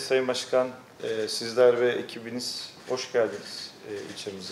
Sayın Başkan, sizler ve ekibiniz hoş geldiniz ilçemize.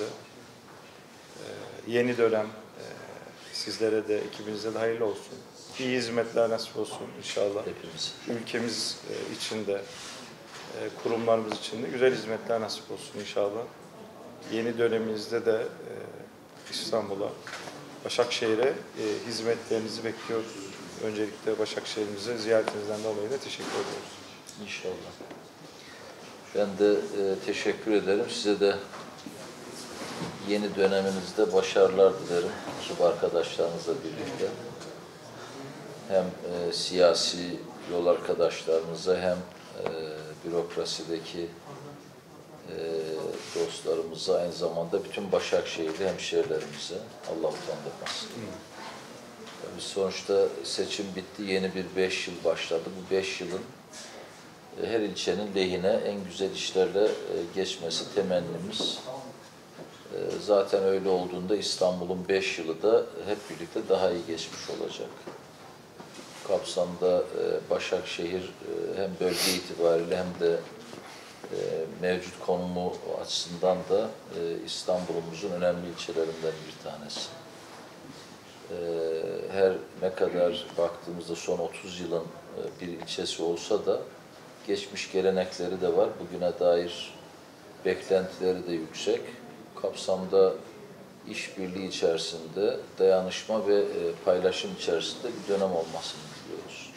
Yeni dönem sizlere de ekibinize de hayırlı olsun. İyi hizmetler nasip olsun inşallah. Hepimiz. Ülkemiz için de, kurumlarımız için de güzel hizmetler nasip olsun inşallah. Yeni döneminizde de İstanbul'a, Başakşehir'e hizmetlerinizi bekliyoruz. Öncelikle Başakşehir'imize ziyaretinizden dolayı da teşekkür ediyoruz. İnşallah. Ben de teşekkür ederim. Size de yeni döneminizde başarılar dilerim. Ekip arkadaşlarınızla birlikte. Hem siyasi yol arkadaşlarınıza hem bürokrasideki dostlarımıza, aynı zamanda bütün Başakşehirli hemşehrilerimize Allah utandırmasın. Biz sonuçta seçim bitti, yeni bir 5 yıl başladı. Bu 5 yılın her ilçenin lehine en güzel işlerle geçmesi temennimiz. Zaten öyle olduğunda İstanbul'un 5 yılı da hep birlikte daha iyi geçmiş olacak. Kapsamda Başakşehir hem bölge itibariyle hem de mevcut konumu açısından da İstanbul'umuzun önemli ilçelerinden bir tanesi. Her ne kadar baktığımızda son 30 yılın bir ilçesi olsa da geçmiş gelenekleri de var. Bugüne dair beklentileri de yüksek. Kapsamda işbirliği içerisinde, dayanışma ve paylaşım içerisinde bir dönem olmasını diliyoruz.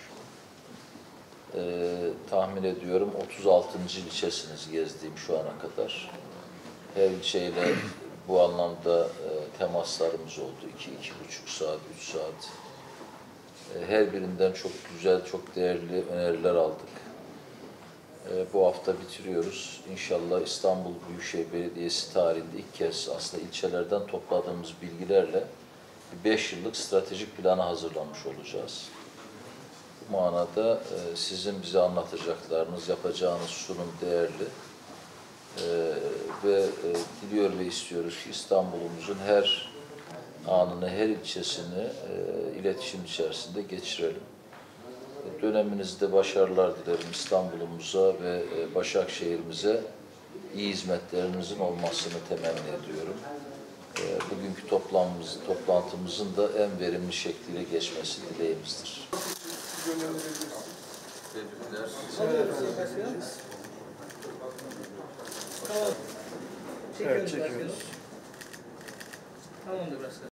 Tahmin ediyorum 36. ilçesiniz gezdiğim şu ana kadar. Her ilçeyle bu anlamda temaslarımız oldu. 2-2,5 saat, 3 saat. Her birinden çok güzel, çok değerli öneriler aldık. Bu hafta bitiriyoruz. İnşallah İstanbul Büyükşehir Belediyesi tarihinde ilk kez aslında ilçelerden topladığımız bilgilerle bir 5 yıllık stratejik planı hazırlamış olacağız. Bu manada sizin bize anlatacaklarınız, yapacağınız sunum değerli. Ve diliyor ve istiyoruz ki İstanbul'umuzun her anını, her ilçesini iletişim içerisinde geçirelim. Döneminizde başarılar dilerim İstanbul'umuza ve Başakşehir'imize iyi hizmetlerinizin olmasını temenni ediyorum. Bugünkü toplantımızın da en verimli şekliyle geçmesi dileğimizdir. Tebrikler. Tamam. Evet, çekiyoruz. Tamamdır başkanım.